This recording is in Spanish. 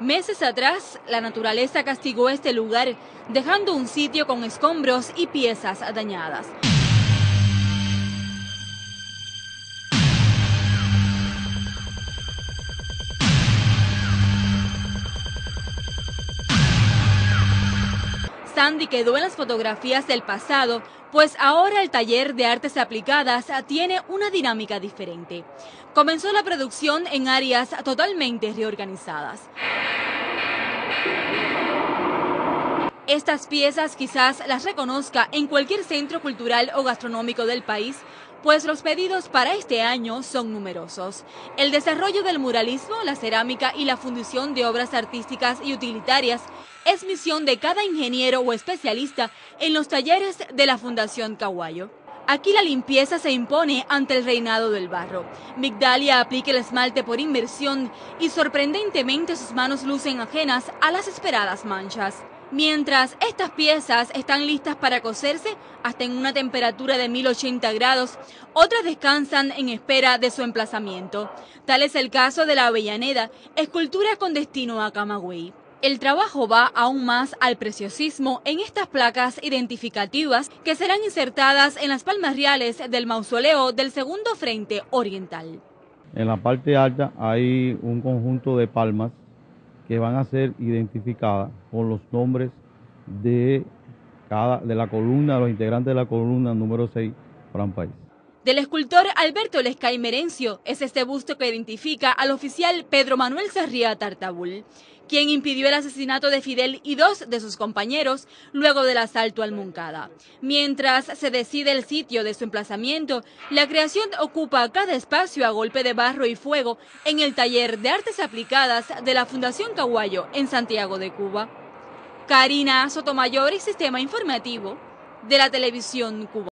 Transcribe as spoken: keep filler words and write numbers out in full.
Meses atrás, la naturaleza castigó este lugar, dejando un sitio con escombros y piezas dañadas. Sandy quedó en las fotografías del pasado, pues ahora el taller de artes aplicadas tiene una dinámica diferente. Comenzó la producción en áreas totalmente reorganizadas. Estas piezas quizás las reconozca en cualquier centro cultural o gastronómico del país, pues los pedidos para este año son numerosos. El desarrollo del muralismo, la cerámica y la fundición de obras artísticas y utilitarias es misión de cada ingeniero o especialista en los talleres de la Fundación Caguayo. Aquí la limpieza se impone ante el reinado del barro. Migdalia aplica el esmalte por inmersión y sorprendentemente sus manos lucen ajenas a las esperadas manchas. Mientras estas piezas están listas para cocerse hasta en una temperatura de mil ochenta grados, otras descansan en espera de su emplazamiento. Tal es el caso de la Avellaneda, escultura con destino a Camagüey. El trabajo va aún más al preciosismo en estas placas identificativas que serán insertadas en las palmas reales del mausoleo del Segundo Frente Oriental. En la parte alta hay un conjunto de palmas que van a ser identificadas con los nombres de cada de la columna, los integrantes de la columna número seis, Fran País. Del escultor Alberto Lescay Merencio es este busto que identifica al oficial Pedro Manuel Sarria Tartabul, quien impidió el asesinato de Fidel y dos de sus compañeros luego del asalto al Moncada. Mientras se decide el sitio de su emplazamiento, la creación ocupa cada espacio a golpe de barro y fuego en el taller de artes aplicadas de la Fundación Caguayo en Santiago de Cuba. Karina Sotomayor y Sistema Informativo de la Televisión Cubana.